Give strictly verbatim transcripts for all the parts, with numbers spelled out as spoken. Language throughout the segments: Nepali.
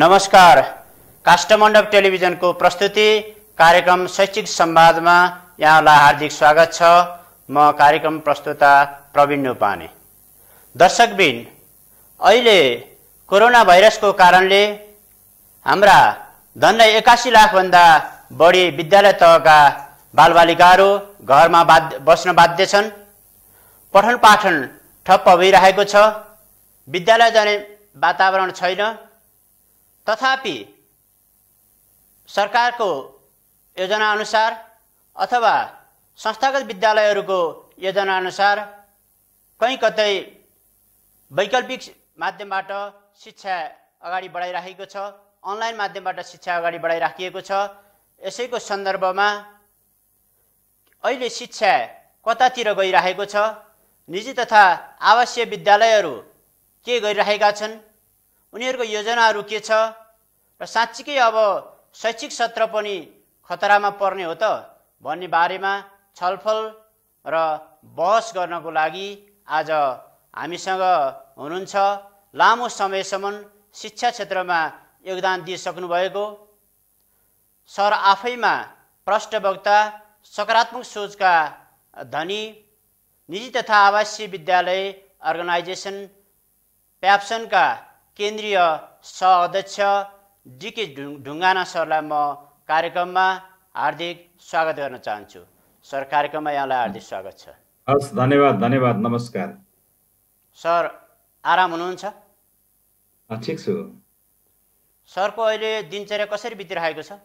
नमस्कार। काष्ठमण्डप टेलिभिजनको प्रस्तुति कार्यक्रम शैक्षिक संवादमा यहाँलाई हार्दिक स्वागत छ। म कार्यक्रम प्रस्तुता प्रवीण नुपाने। दर्शकबिन, अहिले कोरोना भाइरसको कारणले हाम्रा झन्डै एकासी लाख भन्दा बढी विद्यालय तहका बालबालिकाहरू घरमा बाध्य बस्न बाध्य छन्। पठन पाठन ठप्प भइरहेको छ। विद्यालय जाने वातावरण छैन। तथापि सरकारको योजना अनुसार अथवा संस्थागत विद्यालयहरूको योजना अनुसार कहीँ कतै वैकल्पिक माध्यमबाट शिक्षा अगाडि बढाइराखेको छ। अनलाइन माध्यमबाट शिक्षा अगाडि बढाइराखिएको छ। यसैको सन्दर्भमा अहिले शिक्षा कतातिर गइरहेको छ, निजी तथा आवासीय विद्यालयहरू के गरिरहेका छन्, उनीहरूको योजनाहरू के छ र साँच्चीकै अब शैक्षिक सत्र पनि खतरामा पर्ने हो त भन्ने बारेमा छलफल र बहस गर्नको लागि आज हामीसँग हुनुहुन्छ लामो समयसम्म शिक्षा क्षेत्रमा योगदान दिइसक्नु भएको सर, आफैमा प्रष्टवक्ता, सकारात्मक सोचका धनी, निजी तथा आवासीय विद्यालय अर्गनाइजेसन प्याप्सनका केन्द्रीय सह अध्यक्ष डीके ढुङ्गाना सरलाई म कार्यक्रममा हार्दिक स्वागत गर्न चाहन्छु। सर, कार्यक्रममा यहाँलाई हार्दिक स्वागत छ। हस्, धन्यवाद धन्यवाद नमस्कार। सर, आराम हुनुहुन्छ? ठिक छु। सरको अहिले दिनचर्या कसरी बितिरहेको छ?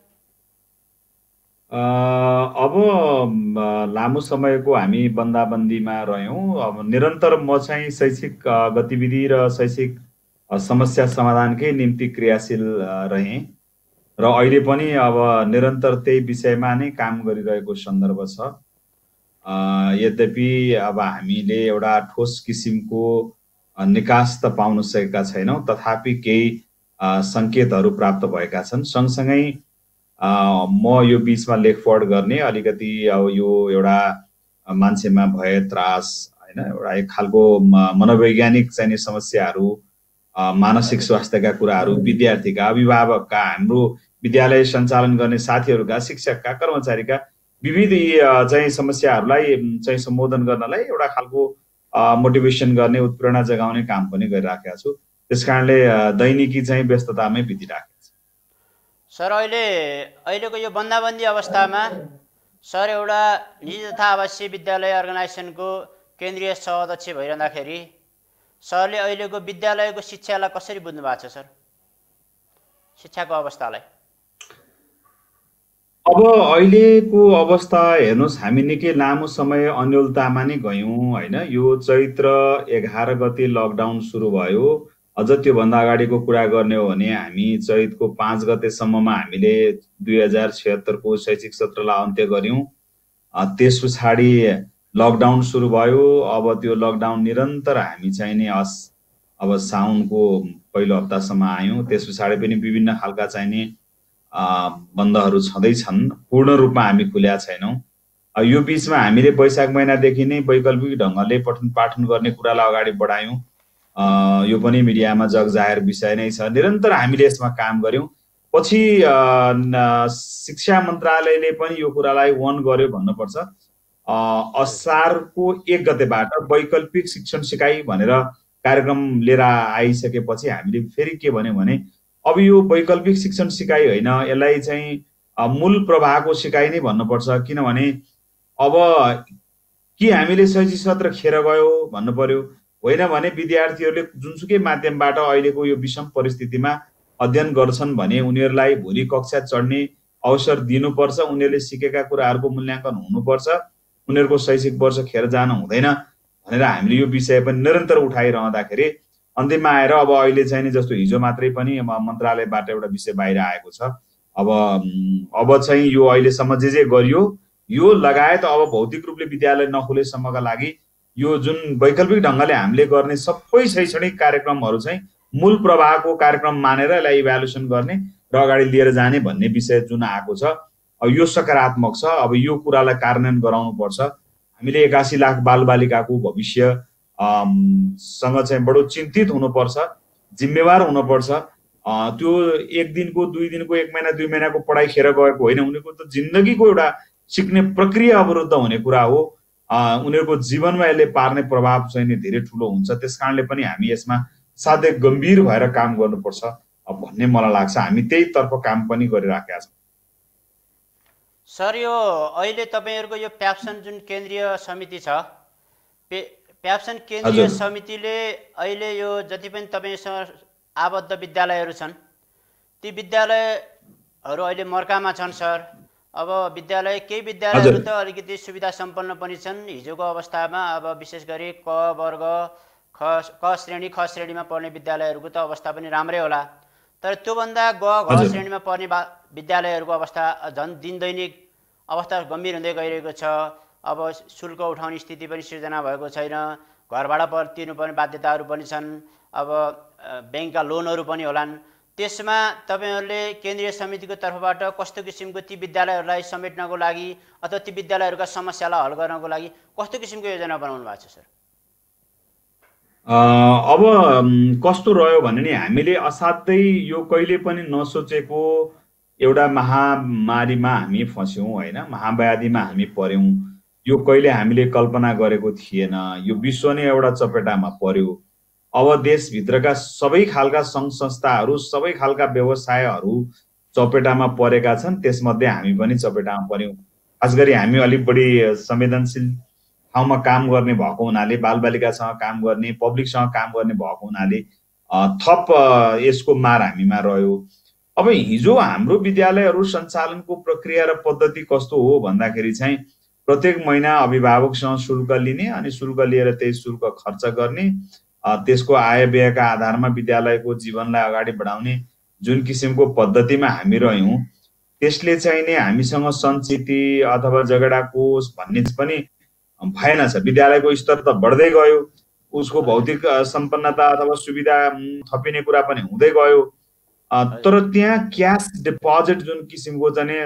अब लामो समयको हामी बन्दाबन्दीमा रह्यौँ। अब निरन्तर म चाहिँ शैक्षिक गतिविधि र शैक्षिक समस्या समाधानकै निम्ति क्रियाशील रहेँ र अहिले पनि अब निरन्तर त्यही विषयमा नै काम गरिरहेको सन्दर्भ छ। यद्यपि अब हामीले एउटा ठोस किसिमको निकास त पाउन सकेका छैनौँ, तथापि केही सङ्केतहरू प्राप्त भएका छन्। सँगसँगै म यो बिचमा लेखपढ गर्ने अलिकति अब यो एउटा मान्छेमा भए त्रास होइन, एउटा एक खालको मनोवैज्ञानिक चाहिने समस्याहरू, मानसिक स्वास्थ्यका कुराहरू, विद्यार्थीका, अभिभावकका, हाम्रो विद्यालय सञ्चालन गर्ने साथीहरूका, शिक्षकका, कर्मचारीका विविध चाहिँ समस्याहरूलाई चाहिँ सम्बोधन गर्नलाई एउटा खालको मोटिभेसन गर्ने, उत्प्रेरणा जगाउने काम पनि गरिराखेका छु। त्यस कारणले दैनिकी चाहिँ व्यस्ततामै बितिराखेको छ। सर, अहिले अहिलेको यो बन्दाबन्दी अवस्थामा सर एउटा निजी तथा आवासीय विद्यालय अर्गनाइजेसनको केन्द्रीय सह अध्यक्ष भइरहँदाखेरि सरले अहिलेको विद्यालयको शिक्षालाई कसरी बुझ्नु भएको छ? सर, शिक्षाको अवस्थालाई अब अहिलेको अवस्था हेर्नुहोस्, हामी निकै लामो समय अन्योलतामा नै गयौँ होइन। यो चैत्र एघार गते लकडाउन सुरु भयो। अझ त्योभन्दा अगाडिको कुरा गर्ने हो भने हामी चैतको पाँच गतेसम्ममा हामीले दुई हजार छिहत्तरको शैक्षिक सत्रलाई अन्त्य गऱ्यौँ। त्यस पछाडि लकडाउन सुरु भयो। अब त्यो लकडाउन निरन्तर हामी चाहिँ नि अस अब साउनको पहिलो हप्तासम्म आयौँ। त्यस पछाडि पनि विभिन्न खालका चाहिने बन्दहरू छँदैछन्। पूर्ण रूपमा हामी खुल्या छैनौँ। यो बिचमा हामीले वैशाख महिनादेखि नै वैकल्पिक ढङ्गले पठन पाठन गर्ने कुरालाई अगाडि बढायौँ। यो पनि मिडियामा जगजाहेर विषय नै छ। निरन्तर हामीले यसमा काम गऱ्यौँ। पछि शिक्षा मन्त्रालयले पनि यो कुरालाई वन गर्यो भन्नुपर्छ। असारको एक गतेबाट वैकल्पिक शिक्षण सिकाइ भनेर कार्यक्रम लिएर आइसकेपछि हामीले फेरि के भन्यो भने अब यो वैकल्पिक शिक्षण सिकाइ होइन, यसलाई चाहिँ मूल प्रवाहको सिकाइ नै भन्नुपर्छ। किनभने अब कि हामीले शैक्षिक सत्र खेर गयो भन्नु पर्यो, होइन भने विद्यार्थीहरूले जुनसुकै माध्यमबाट अहिलेको यो विषम परिस्थितिमा अध्ययन गर्छन् भने उनीहरूलाई भोलि कक्षा चढ्ने अवसर दिनुपर्छ। उनीहरूले सिकेका कुराहरूको मूल्याङ्कन हुनुपर्छ। उनीहरूको शैक्षिक वर्ष खेर जानु हुँदैन भनेर हामीले यो विषय पनि निरन्तर उठाइरहँदाखेरि अन्तिममा आएर अब अहिले चाहिँ नि जस्तो हिजो मात्रै पनि मन्त्रालयबाट एउटा विषय बाहिर आएको छ। अब अब चाहिँ यो अहिलेसम्म जे जे गरियो यो लगायत अब भौतिक रूपले विद्यालय नखुलेसम्मका लागि यो जुन वैकल्पिक ढङ्गले हामीले गर्ने सबै शैक्षणिक कार्यक्रमहरू चाहिँ मूल प्रवाहको कार्यक्रम मानेर यसलाई इभ्यालुएसन गर्ने र अगाडि लिएर जाने भन्ने विषय जुन आएको छ यो सकारात्मक छ। अब यो कुरालाई कार्यान्वयन गराउनुपर्छ। हामीले एकासी लाख बालबालिकाको भविष्य सँग चाहिँ बडो चिन्तित हुनुपर्छ, जिम्मेवार हुनुपर्छ। त्यो एक दिनको दुई दिनको एक महिना दुई महिनाको पढाइ खेर गएको होइन, उनीहरूको त जिन्दगीको एउटा सिक्ने प्रक्रिया अवरुद्ध हुने कुरा हो। उनीहरूको जीवनमा यसले पार्ने प्रभाव चाहिँ नि धेरै ठुलो हुन्छ। त्यस कारणले पनि हामी यसमा साध्यै गम्भीर भएर काम गर्नुपर्छ भन्ने मलाई लाग्छ। हामी त्यही तर्फ काम पनि गरिराखेका छौँ। सर, यो अहिले तपाईँहरूको यो प्याप्सन जुन केन्द्रीय समिति छ, प्याप्सन केन्द्रीय समितिले अहिले यो जति पनि तपाईँसँग आबद्ध विद्यालयहरू छन् ती विद्यालयहरू अहिले मर्कामा छन् सर। अब विद्यालय केही विद्यालयहरू त अलिकति सुविधा सम्पन्न पनि छन् हिजोको अवस्थामा। अब विशेष गरी क वर्ग ख क श्रेणी ख श्रेणीमा पढ्ने विद्यालयहरूको त अवस्था पनि राम्रै होला, तर त्योभन्दा ग घ श्रेणीमा पढ्ने विद्यालयहरूको अवस्था झन् दिनदैनिक अवस्था गम्भीर हुँदै गइरहेको छ। अब शुल्क उठाउने स्थिति पनि सिर्जना भएको छैन, घरबाट पर तिर्नुपर्ने बाध्यताहरू पनि छन्, अब ब्याङ्कका लोनहरू पनि होलान्। त्यसमा तपाईँहरूले केन्द्रीय समितिको तर्फबाट कस्तो किसिमको ती विद्यालयहरूलाई समेट्नको लागि अथवा ती विद्यालयहरूका समस्यालाई हल गर्नको लागि कस्तो किसिमको योजना बनाउनु भएको छ सर? अब कस्तो रह्यो भने नि हामीले असाध्यै यो कहिले पनि नसोचेको एउटा महामारीमा हामी फस्यौँ होइन, महाव्याधिमा हामी पर्यौँ। यो कहिले हामीले कल्पना गरेको थिएन। यो विश्व नै एउटा चपेटामा पर्यो। अब देशभित्रका सबै खालका सङ्घ संस्थाहरू सबै खालका व्यवसायहरू चपेटामा परेका छन्। त्यसमध्ये हामी पनि चपेटामा पर्यौँ। खास गरी हामी अलिक बढी संवेदनशील ठाउँमा काम गर्ने भएको हुनाले, बालबालिकासँग काम गर्ने, पब्लिकसँग काम गर्ने भएको हुनाले थप यसको मार हामीमा रह्यो। अब हिजो हाम्रो विद्यालयहरू सञ्चालनको प्रक्रिया र पद्धति कस्तो हो भन्दाखेरि चाहिँ प्रत्येक महिना अभिभावकसँग शुल्क लिने अनि शुल्क लिएर त्यही शुल्क खर्च गर्ने, त्यसको आय व्ययका आधारमा विद्यालयको जीवनलाई अगाडि बढाउने जुन किसिमको पद्धतिमा हामी रह्यौँ त्यसले चाहिँ नि हामीसँग सञ्चिति अथवा झगडा कोष भन्ने पनि भएन छ। विद्यालयको स्तर त बढ्दै गयो, उसको भौतिक सम्पन्नता अथवा सुविधा थपिने कुरा पनि हुँदै गयो, तर त्यहाँ क्यास डिपोजिट जुन किसिमको चाहिँ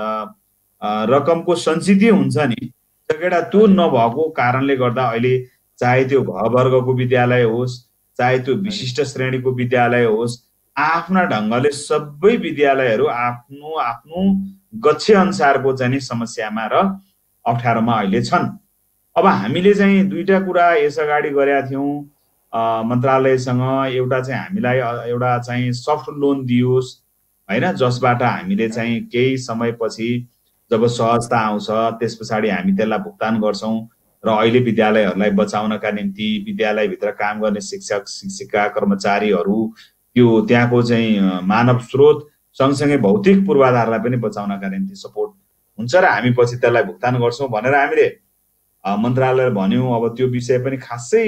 रकमको सञ्चिति हुन्छ नि झगडा त्यो नभएको कारणले गर्दा अहिले चाहे त्यो घ वर्गको विद्यालय होस् चाहे त्यो विशिष्ट श्रेणीको विद्यालय होस्, आफ्ना ढङ्गले सबै विद्यालयहरू आफ्नो आफ्नो गच्छे अनुसारको चाहिँ समस्यामा र अप्ठ्यारोमा अहिले छन्। अब हामीले चाहिँ दुईटा कुरा यस अगाडि गरेका थियौँ मन्त्रालयसँग। एउटा चाहिँ हामीलाई एउटा चाहिँ सफ्ट लोन दियोस् होइन, जसबाट हामीले चाहिँ केही समयपछि जब सहजता आउँछ त्यस पछाडि हामी त्यसलाई भुक्तान गर्छौँ र अहिले विद्यालयहरूलाई बचाउनका निम्ति विद्यालयभित्र काम गर्ने शिक्षक शिक्षिका कर्मचारीहरू त्यो त्यहाँको चाहिँ मानव स्रोत सँगसँगै भौतिक पूर्वाधारलाई पनि बचाउनका निम्ति सपोर्ट हुन्छ र हामी पछि त्यसलाई भुक्तान गर्छौँ भनेर हामीले मन्त्रालयले भन्यौँ। अब त्यो विषय पनि खासै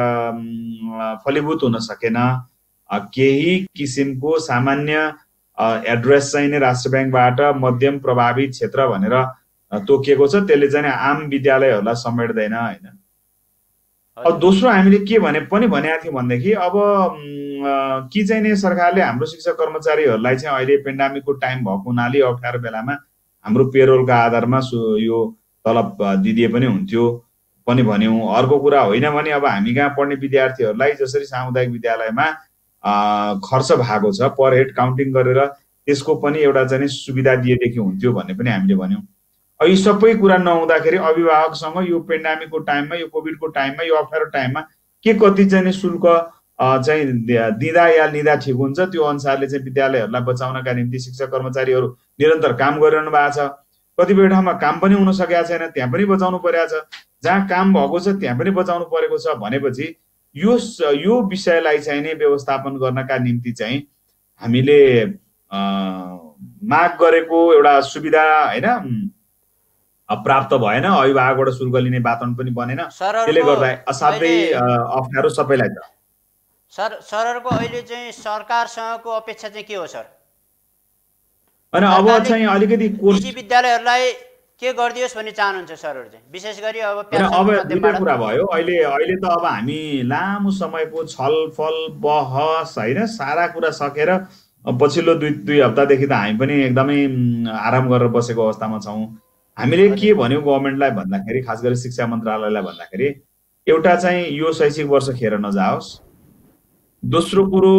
फलीभूत हुन सकेन। केही किसिमको सामान्य एड्रेस चाहिँ नै राष्ट्र ब्याङ्कबाट मध्यम प्रभावित क्षेत्र भनेर तोकिएको छ, त्यसले चाहिँ आम विद्यालयहरूलाई समेट्दैन होइन। अब दोस्रो हामीले के भने पनि भनेका थियौँ भनेदेखि अब कि चाहिँ नि सरकारले हाम्रो शिक्षक कर्मचारीहरूलाई चाहिँ अहिले पेन्डामिकको टाइम भएको हुनाले अप्ठ्यारो बेलामा हाम्रो पेरोलका आधारमा यो तलब दिदिए पनि हुन्थ्यो पनि भन्यौँ। अर्को कुरा होइन भने अब हामी कहाँ पढ्ने विद्यार्थीहरूलाई जसरी सामुदायिक विद्यालयमा खर्च भएको छ पर हेड काउन्टिङ गरेर त्यसको पनि एउटा चाहिँ सुविधा दिएदेखि हुन्थ्यो भन्ने पनि हामीले भन्यौँ। यी सबै कुरा नहुँदाखेरि अभिभावकसँग यो पेन्डामिकको टाइममा यो कोभिडको टाइममा यो अप्ठ्यारो टाइममा के कति चाहिँ शुल्क चाहिँ दिँदा या लिँदा ठिक हुन्छ त्यो अनुसारले चाहिँ विद्यालयहरूलाई बचाउनका निम्ति शिक्षक कर्मचारीहरू निरन्तर काम गरिरहनु भएको छ। कतिपय ठाउँमा काम पनि हुन सकेको छैन, त्यहाँ पनि बचाउनु परेको छ। जहाँ काम भएको छ त्यहाँ पनि बचाउनु परेको छ भनेपछि यो यो विषयलाई चाहिँ नै व्यवस्थापन गर्नका निम्ति चाहिँ हामीले माग गरेको एउटा सुविधा होइन प्राप्त भएन। अभिभावकबाट शुल्क लिने वातावरण पनि बनेन, त्यसले गर्दा असाध्यै अप्ठ्यारो सबैलाई छ। सर सरहरूको अहिले चाहिँ सरकारसँगको अपेक्षा चाहिँ के हो सर? अनि अब चाहिँ अलिकति निजी विद्यालयहरूलाई के गरिदियोस् भन्ने चाहनुहुन्छ सरहरू चाहिँ? विशेष गरी अब अब दुईटा कुरा भयो। अहिले अहिले त अब हामी लामो समयको छलफल बहस होइन सारा कुरा सकेर पछिल्लो दुई दुई हप्तादेखि त हामी पनि एकदमै आराम गरेर बसेको अवस्थामा छौँ। हामीले के भन्यौँ गभर्मेन्टलाई भन्दाखेरि, खास गरी शिक्षा मन्त्रालयलाई भन्दाखेरि, एउटा चाहिँ यो शैक्षिक वर्ष खेर नजाओस्, दोस्रो कुरो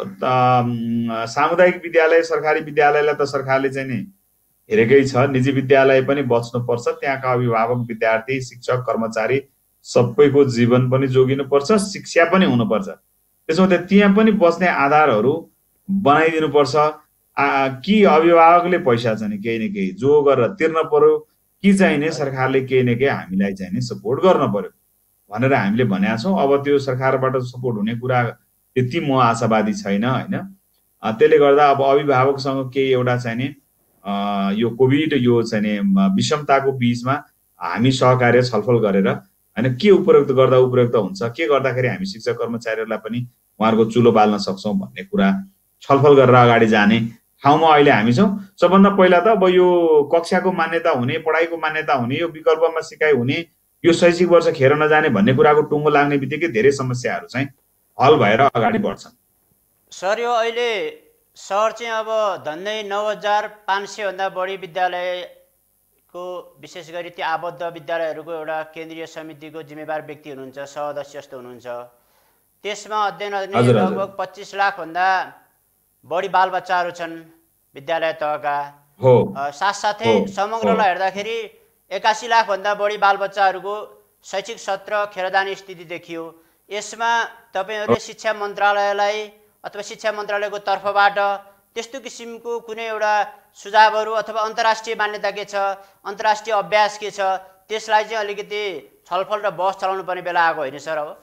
सामुदायिक विद्यालय सरकारी विद्यालयलाई त सरकारले चाहिँ नि हेरेकै छ, निजी विद्यालय पनि बच्नुपर्छ, त्यहाँका अभिभावक विद्यार्थी शिक्षक कर्मचारी सबैको जीवन पनि जोगिनुपर्छ, शिक्षा पनि हुनुपर्छ। त्यसो भए त्यहाँ पनि बस्ने आधारहरू बनाइदिनुपर्छ। कि अभिभावकले पैसा चाहिँ केही न केही जो गरेर तिर्न पर्यो कि चाहिँ नि सरकारले केही न केही हामीलाई चाहिँ नि सपोर्ट गर्न पर्यो भनेर हामीले भनेका छौँ। अब त्यो सरकारबाट सपोर्ट हुने कुरा त्यति म आशावादी छैन होइन। त्यसले गर्दा अब अभिभावकसँग केही एउटा चाहिँ नि यो कोभिड यो चाहिँ नि विषमताको बिचमा हामी सहकार्य छलफल गरेर होइन के उपयुक्त गर्दा उपयुक्त हुन्छ, के गर्दाखेरि हामी शिक्षक कर्मचारीहरूलाई पनि उहाँहरूको चुलो बाल्न सक्छौँ भन्ने कुरा छलफल गरेर अगाडि जाने ठाउँमा अहिले हामी छौँ। सबभन्दा पहिला त अब यो कक्षाको मान्यता हुने, पढाइको मान्यता हुने, यो विकल्पमा सिकाइ हुने, यो शैक्षिक वर्ष खेर नजाने भन्ने कुराको टुङ्गो लाग्ने बित्तिकै धेरै समस्याहरू चाहिँ हल भएर अगाडि बढ्छन्। सर यो अहिले सर चाहिँ अब झन्डै नौ हजार पाँच सयभन्दा बढी विद्यालयको विशेष गरी त्यो आबद्ध विद्यालयहरूको एउटा केन्द्रीय समितिको जिम्मेवार व्यक्ति हुनुहुन्छ, सदस्य जस्तो हुनुहुन्छ। त्यसमा अध्ययन गर्ने लगभग पच्चिस लाखभन्दा बढी बालबच्चाहरू छन् विद्यालय तहका। साथसाथै समग्रलाई हेर्दाखेरि एकासी लाखभन्दा बढी बालबच्चाहरूको शैक्षिक सत्र खेर जाने स्थिति देखियो। यसमा तपाईँहरूले शिक्षा मन्त्रालयलाई अथवा शिक्षा मन्त्रालयको तर्फबाट त्यस्तो किसिमको कुनै एउटा सुझावहरू अथवा अन्तर्राष्ट्रिय मान्यता के छ, अन्तर्राष्ट्रिय अभ्यास के छ, त्यसलाई चाहिँ अलिकति छलफल र बहस चलाउनु पर्ने बेला आएको होइन सर? अब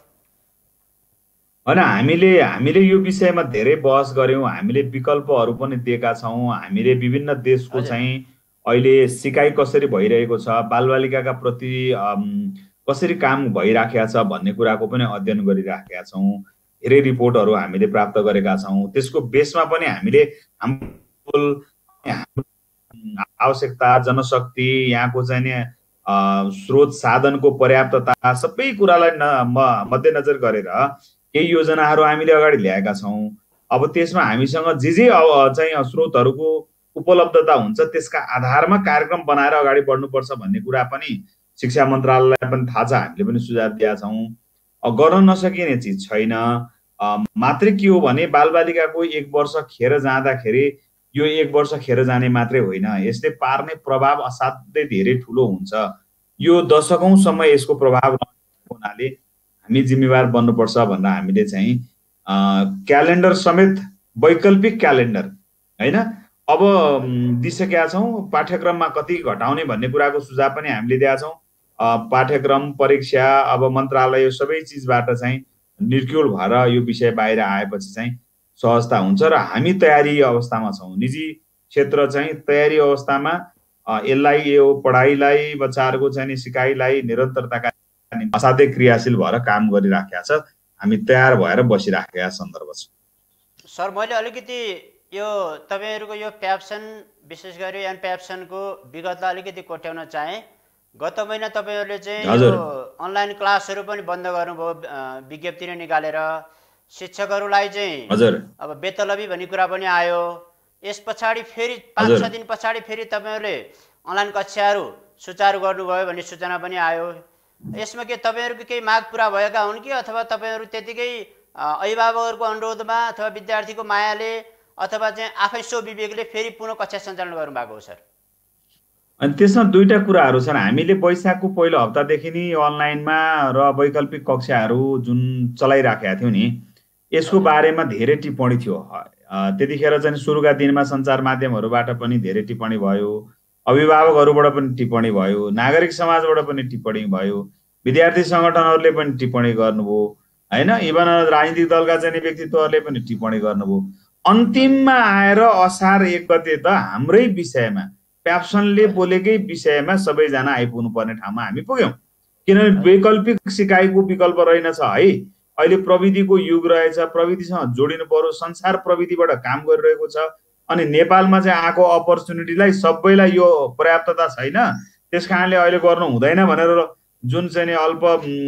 होइन, हामीले हामीले यो विषयमा धेरै बहस गऱ्यौँ, हामीले विकल्पहरू पनि दिएका छौँ। हामीले विभिन्न देशको चाहिँ अहिले सिकाइ कसरी भइरहेको छ, बालबालिकाका प्रति कसरी काम भइराखेका छ भन्ने कुराको पनि अध्ययन गरिराखेका छौँ। धेरै रिपोर्टहरू हामीले प्राप्त गरेका छौँ। त्यसको बेसमा पनि हामीले हाम्रो आवश्यकता, जनशक्ति, यहाँको चाहिँ नि स्रोत साधनको पर्याप्तता सबै कुरालाई मध्यनजर गरेर केही योजनाहरू हामीले अगाडि ल्याएका छौँ। अब त्यसमा हामीसँग जे जे चाहिँ स्रोतहरूको उपलब्धता हुन्छ त्यसका आधारमा कार्यक्रम बनाएर अगाडि बढ्नुपर्छ भन्ने कुरा पनि शिक्षा मन्त्रालयलाई पनि थाहा छ, हामीले पनि सुझाव दिएका छौँ। गर्न नसकिने चिज छैन। मात्रै के हो भने बालबालिकाको एक वर्ष खेर जाँदाखेरि यो एक वर्ष खेर जाने मात्रै होइन, यसले पार्ने प्रभाव असाध्यै धेरै ठुलो हुन्छ। यो दशकौँसम्म यसको प्रभाव हुनाले हामी जिम्मेवार बन्नुपर्छ भनेर हामीले चाहिँ क्यालेन्डर समेत वैकल्पिक क्यालेन्डर होइन अब दिइसकेका छौँ। पाठ्यक्रममा कति घटाउने भन्ने कुराको सुझाव पनि हामीले दिएका छौँ। पाठ्यक्रम, परीक्षा, अब मन्त्रालय सबै चिजबाट चाहिँ निर्क्युल भएर यो विषय बाहिर आएपछि चाहिँ सहजता हुन्छ र हामी तयारी अवस्थामा छौँ। निजी क्षेत्र चाहिँ तयारी अवस्थामा यसलाई यो पढाइलाई, बच्चाहरूको चाहिँ सिकाइलाई निरन्तरताका असाध्यै क्रियाशील भएर काम गरिराखेका छ। हामी तयार भएर बसिराखेका सन्दर्भ छ। सर मैले अलिकति यो तपाईँहरूको यो प्याप्सन विशेष गरी एन प्याप्सनको विगतलाई अलिकति कोट्याउन चाहेँ। गत महिना तपाईँहरूले चाहिँ यो अनलाइन क्लासहरू पनि बन्द गर्नुभयो विज्ञप्ति नै निकालेर। शिक्षकहरूलाई चाहिँ अब बेतलबी भन्ने कुरा पनि आयो। यस पछाडि फेरि पाँच छ दिन पछाडि फेरि तपाईँहरूले अनलाइन कक्षाहरू सुचारू गर्नुभयो भन्ने सूचना पनि आयो। यसमा के तपाईँहरूको केही माग पुरा भएका हुन् कि अथवा तपाईँहरू त्यतिकै अभिभावकहरूको अनुरोधमा अथवा विद्यार्थीको मायाले अथवा चाहिँ आफै सो विवेकले फेरि पुनः कक्षा सञ्चालन गर्नुभएको हो सर? अनि त्यसमा दुईटा कुराहरू छन्। हामीले वैशाखको पहिलो हप्तादेखि नै अनलाइनमा र वैकल्पिक कक्षाहरू जुन चलाइराखेका थियौँ नि, यसको बारेमा धेरै टिप्पणी थियो। त्यतिखेर चाहिँ सुरुका दिनमा सञ्चार माध्यमहरूबाट पनि धेरै टिप्पणी भयो, अभिभावकहरूबाट पनि टिप्पणी भयो, नागरिक समाजबाट पनि टिप्पणी भयो, विद्यार्थी सङ्गठनहरूले पनि टिप्पणी गर्नुभयो होइन, इभन राजनीतिक दलका चाहिँ व्यक्तित्वहरूले पनि टिप्पणी गर्नुभयो। अन्तिममा आएर असार एक गते त हाम्रै विषयमा प्याप्सनले बोलेकै विषयमा सबैजना आइपुग्नु पर्ने ठाउँमा हामी पुग्यौँ। किनभने वैकल्पिक सिकाइको विकल्प रहेनछ है। अहिले प्रविधिको युग रहेछ, प्रविधिसँग जोडिनु पर्यो। संसार प्रविधिबाट काम गरिरहेको छ। अनि नेपालमा चाहिँ आएको अपर्च्युनिटीलाई सबैलाई यो पर्याप्तता छैन, त्यस कारणले अहिले गर्नु हुँदैन भनेर जुन चाहिँ अल्प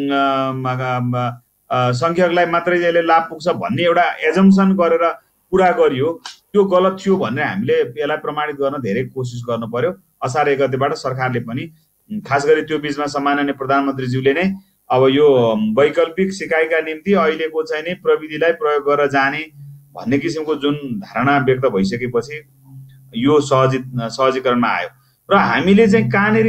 सङ्ख्यकलाई मात्रै यसले लाभ पुग्छ भन्ने एउटा एजम्सन गरेर कुरा गरियो, त्यो गलत थियो भनेर हामीले यसलाई प्रमाणित गर्न धेरै कोसिस गर्नु पर्यो। असार एक गतेबाट सरकारले पनि खास गरी त्यो बिचमा सम्माननीय प्रधानमन्त्रीज्यूले नै अब यो वैकल्पिक सिकाइका निम्ति अहिलेको चाहिँ नि प्रविधिलाई प्रयोग गरेर जाने भन्ने किसिमको जुन धारणा व्यक्त भइसकेपछि यो सहजित सहजीकरणमा आयो र हामीले चाहिँ कहाँनिर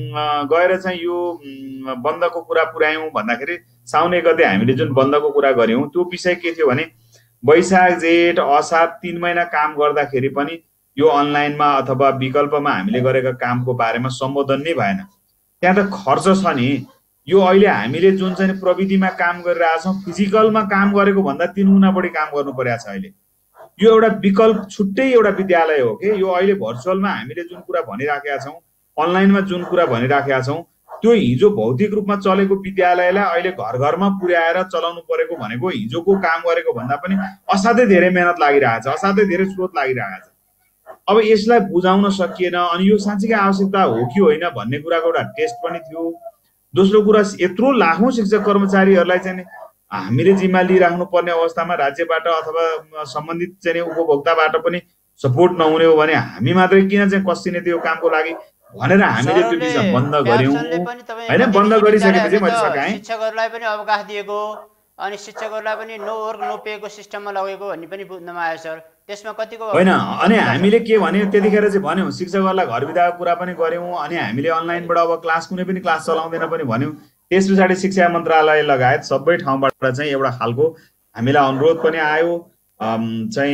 गएर चाहिँ यो बन्दको कुरा पुर्यायौँ भन्दाखेरि साउन एक गते हामीले जुन बन्दको कुरा गऱ्यौँ त्यो विषय के थियो भने वैशाख जेठ असार तीन महिना काम गर्दाखेरि पनि यो अनलाइनमा अथवा विकल्पमा हामीले गरेका कामको बारेमा सम्बोधन नै भएन। त्यहाँ त खर्च छ नि। यो अहिले हामीले जुन चाहिँ प्रविधिमा काम गरिरहेछौँ फिजिकलमा काम गरेको भन्दा तीन गुणा बढी काम गर्नु परेको छ अहिले। यो एउटा विकल्प छुट्टै एउटा विद्यालय हो कि यो अहिले भर्चुअलमा हामीले जुन कुरा भनिराखेका छौँ अनलाइनमा जुन कुरा भनिराखेका छौँ त्यो हिजो भौतिक रूपमा चलेको विद्यालयलाई अहिले घर घरमा पुर्याएर चलाउनु परेको भनेको हिजोको काम गरेको भन्दा पनि असाध्यै धेरै मेहनत लागिरहेको छ, असाध्यै धेरै स्रोत लागिरहेको छ। अब यसलाई बुझाउन सकिएन अनि यो साँच्चीकै आवश्यकता हो कि होइन भन्ने कुराको एउटा टेस्ट पनि थियो। दोस्रो कुरा यत्रो लाखौं शिक्षक कर्मचारीहरूलाई चाहिँ हामीले जिम्मा लिइराख्नु पर्ने अवस्थामा राज्यबाट अथवा सम्बन्धित चाहिँ उपभोक्ताबाट पनि सपोर्ट नहुने हो भने हामी मात्रै किन चाहिँ कसिने त्यो कामको लागि भनेर हामीले त्यो विषय बन्द गर्यौं हैन। बन्द गरिसकेपछि मैले सकाएँ शिक्षकहरूलाई पनि अवकाश दिएको अनि शिक्षकहरूलाई पनि नो वर्क नो पेको सिस्टममा लगेको भन्ने पनि बुझ्नमा आयो सर। त्यसमा कतिको होइन अनि हामीले के भन्यो त्यतिखेर चाहिँ भन्यौं शिक्षकहरूलाई घर बिदाको कुरा पनि गर्यौं अनि हामीले अनलाइनबाट अब क्लास कुनै पनि क्लास चलाउँदैन पनि भन्यौं। त्यस पछाडि शिक्षा मन्त्रालय लगायत सबै ठाउँबाट चाहिँ एउटा खालको हामीलाई अनुरोध पनि आयो चाहिँ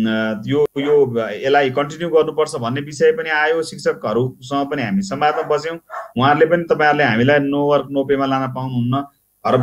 यो यो यसलाई कन्टिन्यू गर्नुपर्छ भन्ने विषय पनि आयो। शिक्षकहरूसँग पनि हामी संवादमा बस्यौं। उहाँहरूले पनि तपाईहरुले हामीलाई नो वर्क नो पेमा लान पाउनुहुन्न, घर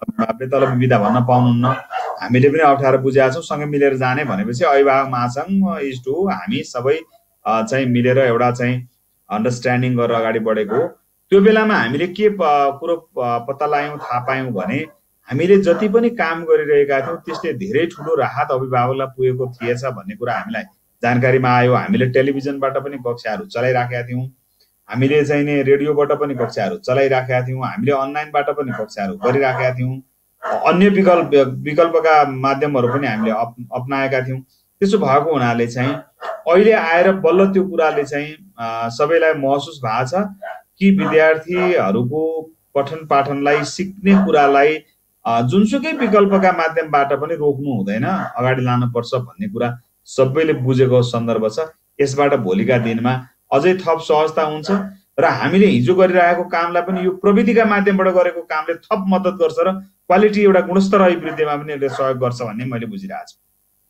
बेतलब विदा भन्न पाउनुहुन्न, हामीले पनि अप्ठ्यारो बुझेका छौं, सँगै मिलेर जाने भनेपछि अभिभावक महासंघ इज टु हामी सबै चाहिँ मिलेर एउटा चाहिँ अन्डरस्ट्यान्डिङ गरेर अगाडि बढेको। त्यो बेलामा हामीले के कुरो पत्ता लगायौं थाहा पायौं भने हामीले जति पनि काम गरिरहेका थियौं त्यसले धेरै ठूलो राहत अभिभावकलाई पुगेको थिएछ भन्ने कुरा हामीलाई जानकारीमा आयो। हामीले टेलिभिजनबाट पनि कक्षाहरू चलाइराखेका थियौं, हामीले चाहिँ नि रेडियोबाट पनि कक्षाहरू चलाइराखेका थियौं, हामीले अनलाइनबाट पनि कक्षाहरू गरिराखेका थियौं, अन्य विकल्प विकल्पका माध्यमहरू पनि हामीले अप, अपनाएका थियौं। त्यसो भएको हुनाले चाहिँ अहिले आएर बल्ल त्यो कुराले चाहिँ सबैलाई महसुस भएको छ कि विद्यार्थीहरूको पठन पाठनलाई सिक्ने कुरालाई जुनसुकै विकल्पका माध्यमबाट पनि रोक्नु हुँदैन, अगाडि लानुपर्छ भन्ने कुरा सबैले बुझेको सन्दर्भ छ। यसबाट भोलिका दिनमा अझै थप सहजता हुन्छ र हामीले हिजो गरिरहेको कामलाई पनि यो प्रविधिका माध्यमबाट गरेको कामले थप मद्दत गर्छ र क्वालिटी एउटा गुणस्तर अभिवृद्धिमा पनि यसले सहयोग गर्छ भन्ने मैले बुझिरहेको छु।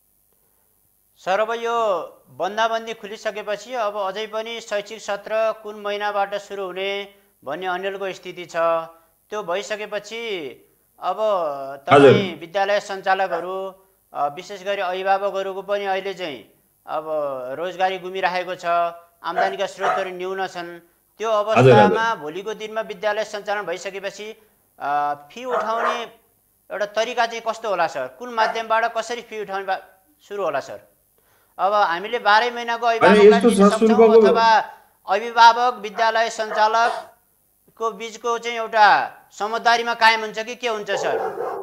सर अब यो बन्दाबन्दी खुलिसकेपछि अब अझै पनि शैक्षिक सत्र कुन महिनाबाट सुरु हुने भन्ने अन्यलको स्थिति छ। त्यो भइसकेपछि अब तपाईँ विद्यालय सञ्चालकहरू विशेष गरी अभिभावकहरूको पनि अहिले चाहिँ अब रोजगारी गुमिरहेको छ, आम्दानीका स्रोतहरू न्यून छन्। त्यो अवस्थामा भोलिको दिनमा विद्यालय सञ्चालन भइसकेपछि फी उठाउने एउटा तरिका चाहिँ कस्तो होला सर? कुन माध्यमबाट कसरी फी उठाउने सुरु होला सर? अब हामीले बाह्रै महिनाको अभिभावकलाई दिन सक्छौँ अथवा अभिभावक विद्यालय सञ्चालकको बीचको चाहिँ एउटा समझदारीमा कायम हुन्छ कि के हुन्छ सर?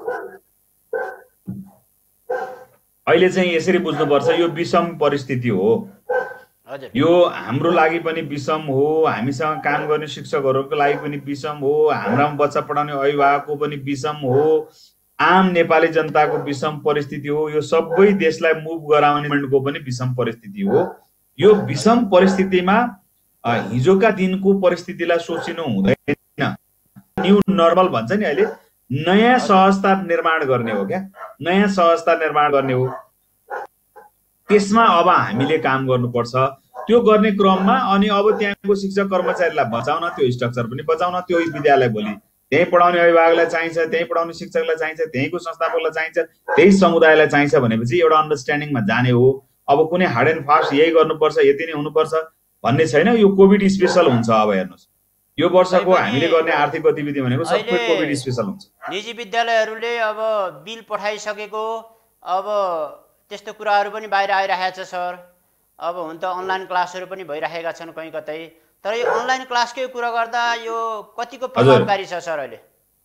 अहिले चाहिँ यसरी बुझ्नुपर्छ, यो विषम परिस्थिति हो। हजुर, यो हाम्रो लागि पनि विषम हो, हामीसँग काम गर्ने शिक्षकहरूको लागि पनि विषम हो, हाम्रा बच्चा पढाउने अभिभावकको पनि विषम हो, आम नेपाली जनताको विषम परिस्थिति हो, यो सबै देशलाई मुभ गराउनेको पनि विषम परिस्थिति हो। यो विषम परिस्थितिमा हिजोका दिनको परिस्थितिलाई सोचिनु हुँदैन। न्यू नर्मल भन्छ नि, अहिले नयाँ सहजता निर्माण गर्ने हो क्या, नयाँ सहजता निर्माण गर्ने हो। त्यसमा अब हामीले काम गर्नुपर्छ। त्यो गर्ने क्रममा अनि अब त्यहाँको शिक्षक कर्मचारीलाई बचाउन, त्यो स्ट्रक्चर पनि बचाउन, त्यो विद्यालय भोलि त्यही पढाउने अभिभावकलाई चाहिन्छ, त्यही पढाउने शिक्षकलाई चाहिन्छ, त्यहीको संस्थापकलाई चाहिन्छ, त्यही समुदायलाई चाहिन्छ भनेपछि एउटा अन्डरस्ट्यान्डिङमा जाने हो। अब कुनै हार्ड एन्ड फास्ट यही गर्नुपर्छ यति नै हुनुपर्छ भन्ने छैन। यो कोभिड स्पेशल हुन्छ। अब हेर्नुहोस्, यो वर्षको हामीले गर्ने आर्थिक गतिविधि भनेको सबै कोभिड स्पेशल हुन्छ। निजी विद्यालयहरूले अब बिल पठाइसकेको अब त्यस्तो कुराहरू पनि बाहिर आइरहेको छ सर। अब हुन त अनलाइन क्लासहरू पनि भइरहेका छन् कहीँ कतै, तर यो अनलाइन क्लासकै कुरा गर्दा यो कतिको प्रभावकारी छ सर? अहिले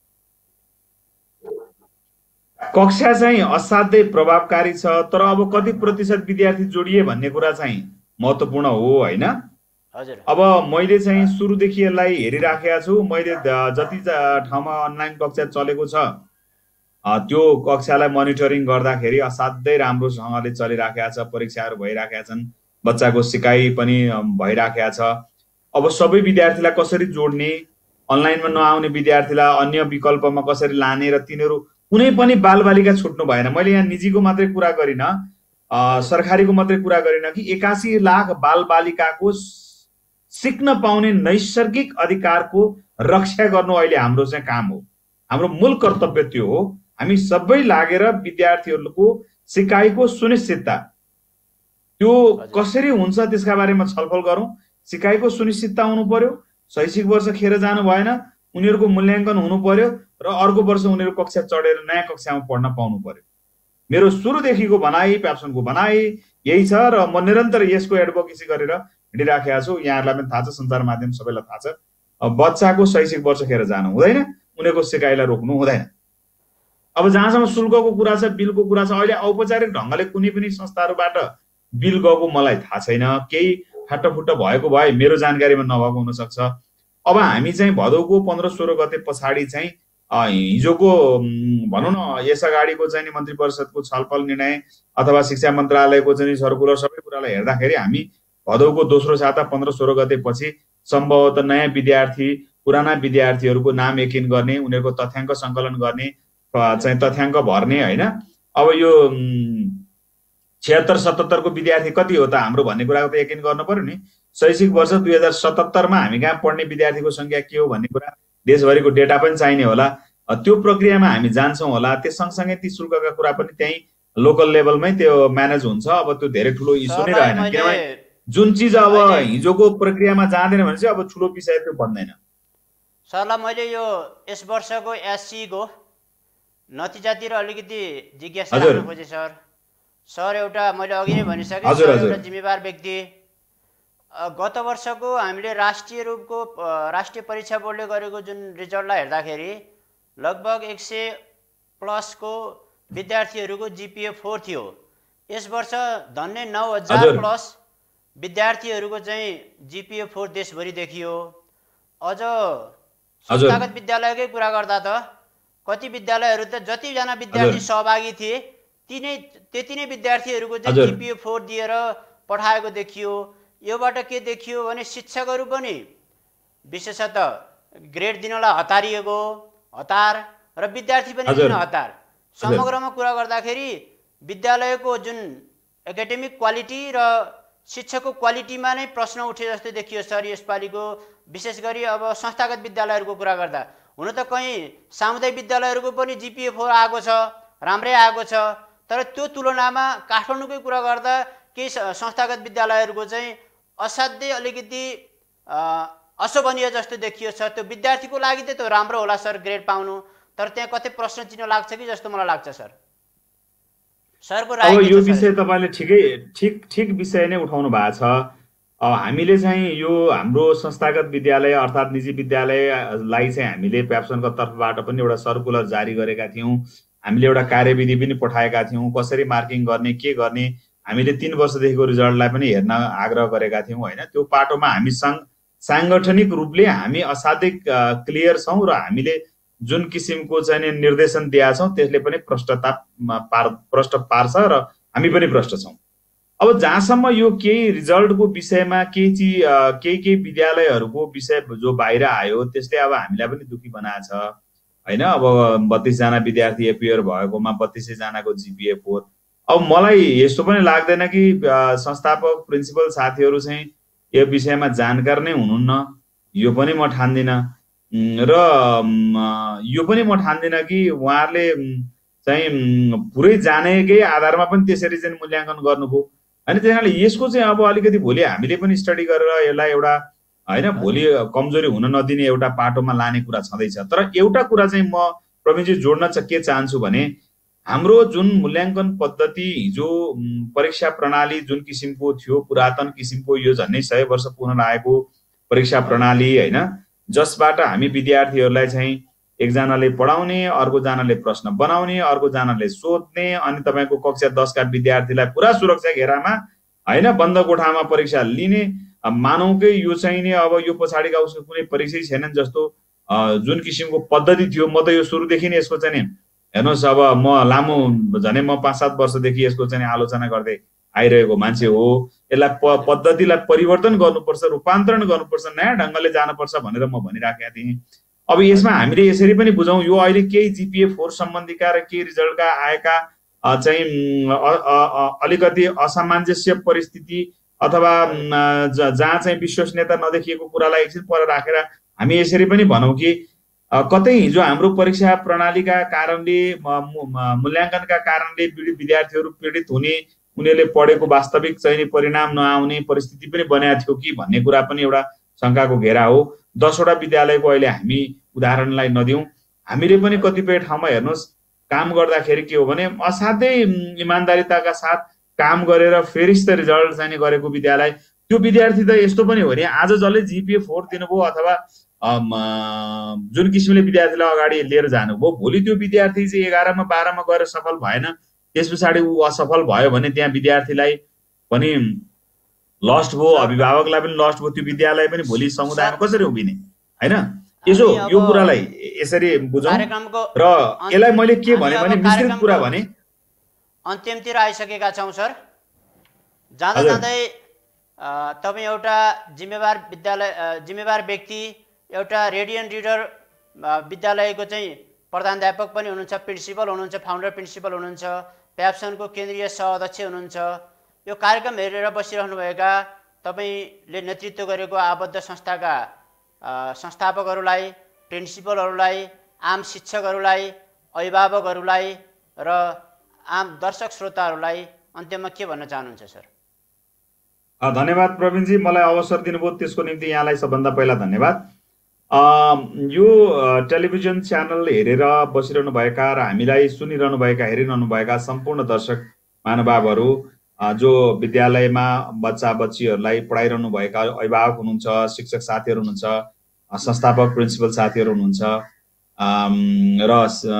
कक्षा चाहिँ असाध्यै प्रभावकारी छ, तर अब कति प्रतिशत विद्यार्थी जोडिए भन्ने कुरा चाहिँ महत्त्वपूर्ण हो हैन। हजुर अब मैले चाहिँ सुरुदेखि यसलाई हेरिराखेका छु। मैले द- जति ज- ठाउँमा अनलाइन कक्षा चलेको छ अ, त्यो कक्षालाई मोनिटरिङ गर्दाखेरि असाध्यै राम्रोसँगले चलिराखेका छ। परीक्षाहरू भइराखेका छन्, बच्चाको सिकाइ पनि अ, भइराखेका छ। अब सबै विद्यार्थीलाई कसरी जोड्ने, अनलाइनमा नआउने विद्यार्थीलाई अन्य विकल्पमा कसरी लाने र तिनीहरू कुनै पनि बालबालिका छुट्नु भएन। मैले यहाँ निजीको मात्रै कुरा गरिनँ, अ, हजुर सरकारीको मात्रै कुरा गरिनँ कि एकासी लाख बालबालिकाको स- सिक्न पाउने नैसर्गिक अधिकारको रक्षा गर्नु अहिले हाम्रो चाहिँ काम हो। हाम्रो मूल कर्तव्य त्यो हो। हामी सबै लागेर विद्यार्थीहरूको सिकाइको सुनिश्चितता त्यो हजुर कसरी हुन्छ त्यसका बारेमा छलफल गरौँ। सिकाइको सुनिश्चितता हुनु पर्यो। शैक्षिक वर्ष खेर जानु भएन, उनीहरूको मूल्याङ्कन हुनु पर्यो र अर्को वर्ष उनीहरू कक्षा चढेर नयाँ कक्षामा पढ्न पाउनु पर्यो। मेरो सुरुदेखिको भनाइ, प्याप्सनको भनाइ यही छ र म निरन्तर यसको एडभोकेसी गरेर हिँडिराखेका छु। यहाँहरूलाई पनि थाहा छ, सञ्चार माध्यम सबैलाई थाहा छ। अब बच्चाको शैक्षिक वर्ष खेर जानु हुँदैन, उनीहरूको सिकाइलाई रोक्नु हुँदैन। अब जहाँसम्म शुल्कको कुरा छ, बिलको कुरा छ, अहिले औपचारिक ढङ्गले कुनै पनि संस्थाहरूबाट बिल गएको मलाई थाहा छैन। केही फाटोफुट्ट भएको भए मेरो जानकारीमा नभएको हुनसक्छ। अब हामी चाहिँ भदौको पन्ध्र सोह्र गते पछाडि चाहिँ अ, हिजोको उम्, भनौँ न यस अगाडिको चाहिँ नि मन्त्री परिषदको छलफल निर्णय अथवा शिक्षा मन्त्रालयको चाहिँ नि सर्कुलर सबै कुरालाई हेर्दाखेरि हामी भदौको दोस्रो साता पन्ध्र सोह्र गते पछि सम्भवतः नयाँ विद्यार्थी, पुराना विद्यार्थीहरूको नाम एकिन गर्ने, उनीहरूको तथ्याङ्क सङ्कलन गर्ने, अ, हजुर चाहिँ तथ्याङ्क भर्ने होइन। अब यो उम्, छिहत्तर सतहत्तरको विद्यार्थी कति हो त हाम्रो भन्ने कुराको त यकिन गर्नु पर्यो नि। शैक्षिक वर्ष दुई हजार सतहत्तरमा हामी कहाँ पढ्ने विद्यार्थीको सङ्ख्या के हो भन्ने कुरा देशभरिको डेटा पनि चाहिने होला। अ, त्यो प्रक्रियामा हामी जान्छौँ होला। त्यस सँगसँगै ती शुल्कका कुरा पनि त्यहीँ लोकल लेभलमै त्यो म्यानेज हुन्छ। अब त्यो धेरै ठुलो इस्यु नै सरलाई रहेन, मैले किनभने जुन चिज अब अहिले हिजोको प्रक्रियामा जाँदैन भने चाहिँ अब ठुलो विषय त्यो बन्दैन। सरलाई मैले यो यस वर्षको एससीको नतिजातिर अलिकति जिज्ञासा हजुर राख्न खोजेँ सर। सर एउटा मैले अघि नै भनिसकेँ, हजुर सर हजुर एउटा जिम्मेवार व्यक्ति। अ, गत वर्षको हामीले राष्ट्रिय रूपको अ, राष्ट्रिय परीक्षा बोर्डले गरेको जुन रिजल्टलाई हेर्दाखेरि लगभग एक सय प्लसको विद्यार्थीहरूको जिपिए फोर थियो। यस वर्ष धन्य नौ हजार हजुर प्लस विद्यार्थीहरूको चाहिँ जिपिए फोर देशभरि देखियो। अझ हजुर संस्थागत विद्यालयकै कुरा गर्दा त कति विद्यालयहरू त जतिजना विद्यार्थी हजुर सहभागी थिए ती नै त्यति नै विद्यार्थीहरूको चाहिँ हजुर जिपिए फोर दिएर पठाएको देखियो। योबाट के देखियो भने शिक्षकहरू पनि विशेषतः ग्रेड दिनलाई हतारिएको, हतार, र विद्यार्थी पनि हजुर किन हतार। हजुर समग्रमा कुरा गर्दाखेरि विद्यालयको जुन एकाडेमिक क्वालिटी र शिक्षकको क्वालिटीमा नै प्रश्न उठे जस्तो देखियो सर यसपालिको। विशेष गरी अब संस्थागत विद्यालयहरूको कुरा गर्दा हुन त कहीँ सामुदायिक विद्यालयहरूको पनि जिपिए फोर आएको छ, राम्रै आएको छ, तर त्यो तुलनामा काठमाडौँकै कुरा गर्दा केही संस्थागत विद्यालयहरूको चाहिँ असाध्यै अलिकति अशोभनीय जस्तो देखियो सर। त्यो विद्यार्थीको लागि त त्यो राम्रो होला सर ग्रेड पाउनु, तर त्यहाँ कतै प्रश्न चिन्ह लाग्छ कि जस्तो मलाई लाग्छ सर। सरको राय अब के यो छ सर विषय यसमा? तपाईँले ठिकै ठिक ठिक विषय नै उठाउनु भएको छ। अब हामीले चाहिँ यो हाम्रो संस्थागत विद्यालय अर्थात् निजी विद्यालयलाई चाहिँ हामीले प्याप्सनको तर्फबाट पनि एउटा सर्कुलर जारी गरेका थियौँ। हामीले एउटा कार्यविधि पनि पठाएका थियौँ, कसरी मार्किङ गर्ने, के गर्ने। हामीले तिन वर्षदेखिको रिजल्टलाई पनि हेर्न आग्रह गरेका थियौँ होइन। त्यो पाटोमा हामी सङ् साङ्गठनिक रूपले हामी असाध्यै क्लियर छौँ र हामीले जुन किसिमको चाहिँ निर्देशन दिएका छौँ त्यसले पनि भ्रष्टता पार भ्रष्ट पार्छ र हामी पनि भ्रष्ट छौँ। अब जहाँसम्म यो केही रिजल्टको विषयमा केही चिज केही केही विद्यालयहरूको विषय जो बाहिर आयो त्यसले अब हामीलाई पनि दुःखी बनाएको छ होइन। अब बत्तिसजना विद्यार्थी एपियर भएकोमा बत्तिसैजनाको जिपिए फोर। अब मलाई यस्तो पनि लाग्दैन कि संस्थापक प्रिन्सिपल साथीहरू चाहिँ यो विषयमा जानकार नै हुनुहुन्न, यो पनि म ठान्दिनँ। र यो पनि म ठान्दिनँ कि उहाँहरूले चाहिँ पुरै जानेकै आधारमा पनि त्यसरी चाहिँ मूल्याङ्कन गर्नुभयो होइन। त्यस कारणले यसको चाहिँ अब अलिकति भोलि हामीले पनि स्टडी गरेर यसलाई एउटा होइन भोलि कमजोरी हुन नदिने एउटा पाटोमा लाने कुरा छँदैछ। तर एउटा कुरा चाहिँ म प्रवीणजी जोड्न चाहिँ के चाहन्छु भने हाम्रो जुन मूल्याङ्कन पद्धति हिजो परीक्षा प्रणाली जुन किसिमको थियो, पुरातन किसिमको, यो झन्डै सय वर्ष पुनः आएको परीक्षा प्रणाली होइन, जसबाट हामी विद्यार्थीहरूलाई चाहिँ एकजनाले पढाउने, अर्कोजनाले प्रश्न बनाउने, अर्कोजनाले सोध्ने, अनि तपाईँको कक्षा दसका विद्यार्थीलाई पुरा सुरक्षा घेरामा होइन बन्द कोठामा परीक्षा लिने, मानौँ कि यो चाहिँ नि अब यो पछाडिका उसको कुनै परीक्षै छैनन् जस्तो जुन किसिमको पद्धति थियो, म त यो सुरुदेखि नै यसको चाहिँ नि हेर्नुहोस्, अब म लामो झनै म पाँच सात वर्षदेखि यसको चाहिँ आलोचना गर्दै आइरहेको मान्छे हो। यसलाई प पद्धतिलाई परिवर्तन गर्नुपर्छ, रूपान्तरण गर्नुपर्छ, नयाँ ढङ्गले जानुपर्छ भनेर म भनिराखेका थिएँ। अब यसमा हामीले यसरी पनि बुझौँ, यो अहिले केही जिपिए फोर सम्बन्धीका र केही रिजल्टका आएका चाहिँ अलिकति असामञ्जस्य परिस्थिति अथवा जहाँ चाहिँ विश्वसनीयता नदेखिएको कुरालाई एकछिन पर राखेर हामी यसरी पनि भनौँ कि कतै हिजो हाम्रो परीक्षा प्रणालीका कारणले, मूल्याङ्कनका कारणले पीडित विद्यार्थीहरू पीडित हुने, उनीहरूले पढेको वास्तविक चाहिँ परिणाम नआउने परिस्थिति पनि बनाएको थियो कि भन्ने कुरा पनि एउटा शङ्काको घेरा हो। दसवटा विद्यालयको अहिले हामी उदाहरणलाई नदिउँ, हामीले पनि कतिपय ठाउँमा हेर्नुहोस् काम गर्दाखेरि के हो भने असाध्यै इमान्दारिताका साथ काम गरेर फेरिस्त रिजल्ट चाहिँ गरेको विद्यालय, त्यो विद्यार्थी त यस्तो पनि हो नि, आज जसले जिपिए फोर दिनुभयो अथवा जुन किसिमले विद्यार्थीलाई अगाडि लिएर जानुभयो, भोलि त्यो विद्यार्थी चाहिँ एघारमा बाह्रमा गएर सफल भएन, त्यस पछाडि ऊ असफल भयो भने त्यहाँ विद्यार्थीलाई पनि लस्ट भयो, अभिभावकलाई पनि लस्ट भयो, त्यो विद्यालय पनि भोलि समुदायमा कसरी उभिने होइन। यसो यो कुरालाई यसरी बुझौँ र यसलाई मैले के भने भने विस्तृत कुरा भने अन्तिमतिर आइसकेका छौँ सर। जाँदा जाँदै तपाईँ एउटा जिम्मेवार विद्यालय जिम्मेवार व्यक्ति, एउटा रेडियन रिडर विद्यालयको चाहिँ प्रधानाध्यापक पनि हुनुहुन्छ, प्रिन्सिपल हुनुहुन्छ, फाउन्डर प्रिन्सिपल हुनुहुन्छ, प्याप्सनको केन्द्रीय सहअध्यक्ष हुनुहुन्छ। यो कार्यक्रम हेरेर बसिरहनुभएका तपाईँले नेतृत्व गरेको आबद्ध संस्थाका संस्थापकहरूलाई, प्रिन्सिपलहरूलाई, आम शिक्षकहरूलाई, अभिभावकहरूलाई र आम दर्शक श्रोताहरूलाई अन्त्यमा के भन्न चाहनुहुन्छ सर? धन्यवाद प्रवीणजी, मलाई अवसर दिनुभयो त्यसको निम्ति यहाँलाई सबभन्दा पहिला धन्यवाद। यो टेलिभिजन च्यानल हेरेर बसिरहनुभएका र हामीलाई सुनिरहनुभएका, हेरिरहनुभएका सम्पूर्ण दर्शक महानुभावहरू, जो विद्यालयमा बच्चा बच्चीहरूलाई पढाइरहनुभएका अभिभावक हुनुहुन्छ, शिक्षक साथीहरू हुनुहुन्छ, संस्थापक प्रिन्सिपल साथीहरू हुनुहुन्छ र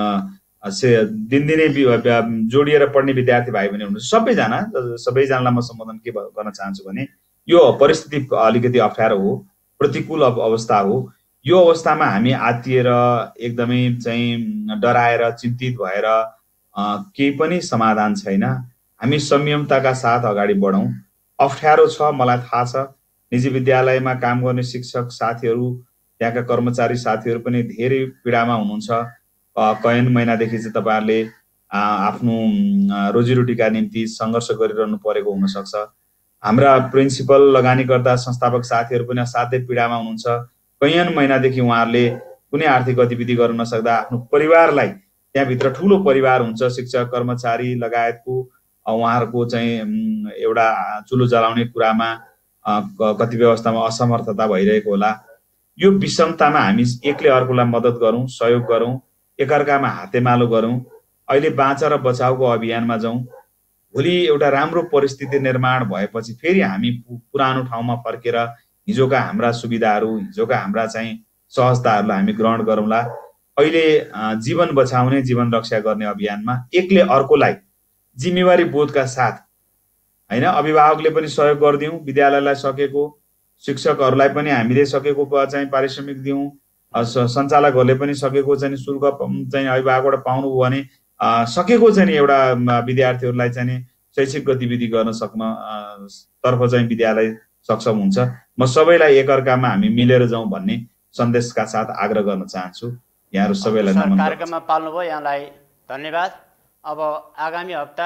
दिनदिनै जोडिएर पढ्ने विद्यार्थी भाइ बहिनी हुनुहुन्छ, सबैजना सबैजनालाई म सम्बोधन के गर्न चाहन्छु भने यो परिस्थिति अलिकति अप्ठ्यारो हो, प्रतिकूल अवस्था हो। यो अवस्थामा हामी आत्तिएर एकदमै चाहिँ डराएर चिन्तित भएर केही पनि समाधान छैन। हामी संयमताका साथ अगाडि बढौँ। अप्ठ्यारो छ, मलाई थाहा छ। निजी विद्यालयमा काम गर्ने शिक्षक साथीहरू, त्यहाँका कर्मचारी साथीहरू पनि धेरै पीडामा हुनुहुन्छ। कैयन महिनादेखि चाहिँ तपाईँहरूले आफ्नो रोजीरोटीका निम्ति सङ्घर्ष गरिरहनु परेको हुनसक्छ। हाम्रा प्रिन्सिपल, लगानीकर्ता, संस्थापक साथीहरू पनि असाध्यै पीडामा हुनुहुन्छ। कैयन महिनादेखि उहाँहरूले कुनै आर्थिक गतिविधि गर्न नसक्दा आफ्नो परिवारलाई, त्यहाँभित्र ठुलो परिवार हुन्छ, शिक्षक कर्मचारी लगायतको उहाँहरूको चाहिँ एउटा चुलो जलाउने कुरामा कतिपय अवस्थामा असमर्थता भइरहेको होला। यो विषमतामा हामी एकले अर्कोलाई मद्दत गरौँ, सहयोग गरौँ, एकअर्कामा हातेमालो गरौँ। अहिले बाँच र बचाउको अभियानमा जाउँ। भोलि एउटा राम्रो परिस्थिति निर्माण भएपछि फेरि हामी पुरानो ठाउँमा फर्केर हिजोका हाम्रा सुविधाहरू, हिजोका हाम्रा चाहिँ सहजताहरूलाई हामी ग्रहण गरौँला। अहिले जीवन बचाउने, जीवन रक्षा गर्ने अभियानमा एकले अर्कोलाई जिम्मेवारी बोधका साथ हैन, अभिभावकले पनि सहयोग गरिदिउँ, विद्यालयलाई सकेको, शिक्षकहरूलाई पनि हामीले सकेको चाहिँ पारिश्रमिक दिउँ, सञ्चालकहरूले पनि सकेको चाहिँ शुल्क चाहिँ अभिभावकबाट पाउनुभयो भने सकेको चाहिँ एउटा विद्यार्थीहरूलाई चाहिँ शैक्षिक गतिविधि गर्न सक्न तर्फ चाहिँ विद्यालय सक्षम हुन्छ। म सबैलाई एकअर्कामा हामी मिलेर जाउँ भन्ने सन्देशका साथ आग्रह गर्न चाहन्छु। यहाँहरू सबैलाई नमन। कार्यक्रममा पाल्नुभयो, यहाँलाई धन्यवाद। अब आगामी हप्ता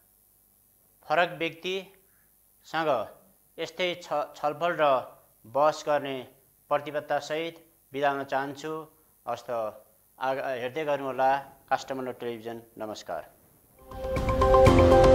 फरक व्यक्तिसँग यस्तै छलफल र बहस गर्ने प्रतिबद्धतासहित बिदा हुन चाहन्छु। हस्त हेर्दै गर्नुहोला काष्ठमण्डल टेलिभिजन। नमस्कार।